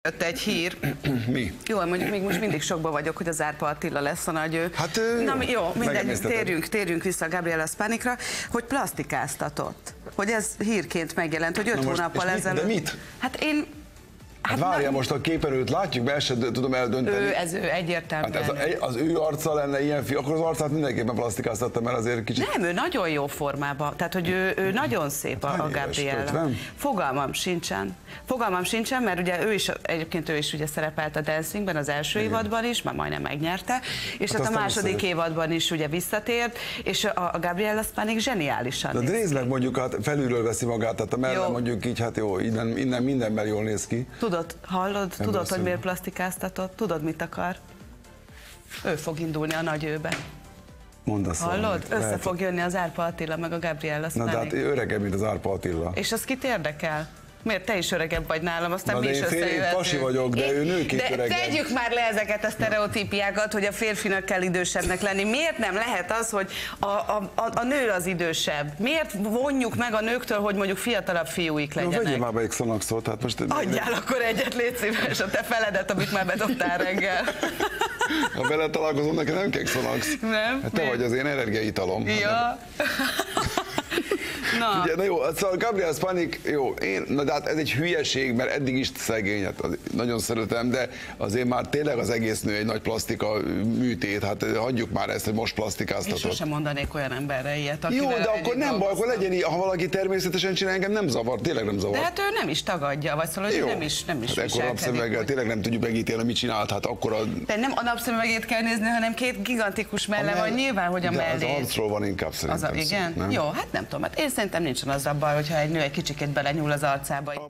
Jött egy hír. Mi? Jó, mondjuk még most mindig sokban vagyok, hogy az Árpa Attila lesz a nagy ő. Hát na, jó, mindegy, térjünk vissza Gabriela Spanikra, hogy plastikáztatott. Hogy ez hírként megjelent, hogy 5 hónappal ezelőtt. De mit? Hát én... Hát várja, most a képerőt látjuk, mert ezt sem tudom eldönteni. Ő egyértelműen. Hát az ő arca lenne ilyen fiú, akkor az arcát mindenképpen plastikáztatta, mert azért kicsit... Nem, ő nagyon jó formában, tehát hogy ő nagyon szép a Gabriela. Fogalmam sincsen, mert ugye egyébként ő is ugye szerepelt a Dancingben az első évadban is, már majdnem megnyerte, és hát a második évadban is ugye visszatért, és a Gabriela Spanik zseniálisan de részleg mondjuk hát felülről veszi magát, tehát a mellem mondjuk így, hát jó, innen mindenben jól néz ki. Hallod, hogy miért plastikáztatott? Tudod, mit akar? Ő fog indulni a nagy őbe. Mondd azt. Hallod? Össze fog jönni az Árpa Attila meg a Gabriela Spanik. Na de hát öregebb, mint az Árpa Attila. És az kit érdekel? Miért te is öregebb vagy nálam, aztán mi is összejöhetünk. Én pasi vagyok, de ő nőként öregebb. De tegyük már le ezeket a sztereotípiákat, hogy a férfinak kell idősebbnek lenni. Miért nem lehet az, hogy a nő az idősebb? Miért vonjuk meg a nőktől, hogy mondjuk fiatalabb fiúik legyenek? No, vegyél már be egy Xanaxot, hát most... Adjál akkor egyet, légy szíves, a te feledet, amit már bedobtál reggel. Ha vele találkozom, nekem nem kell Xanax. Nem? Hát te vagy az én energiaitalom. Ja. Na. Ugye, na jó, szóval Gabriela Spanik, jó, de hát ez egy hülyeség, mert eddig is szegény, hát nagyon szeretem, de azért már tényleg az egész nő egy nagy plastika műtét, hát hagyjuk már ezt, hogy most plastikáztatott. Én sosem mondanék olyan emberre ilyet, jó, de akkor nem baj, akkor legyen így, ha valaki természetesen csinál, engem nem zavar, tényleg nem zavar. De hát ő nem is tagadja, vagy szóval hogy nem is hát ekkor napszemüveggel tényleg nem tudjuk megítélni, mit csinált, hát akkor a... De nem a napszemüvegét kell nézni, hanem két gigantikus melle van, nyilván, hogy a mellé. Az arcról van inkább szerintem. Igen? Nem? Jó, hát nem tudom, hát én szerintem nincsen az a baj, hogyha egy nő egy kicsikét belenyúl az arcába.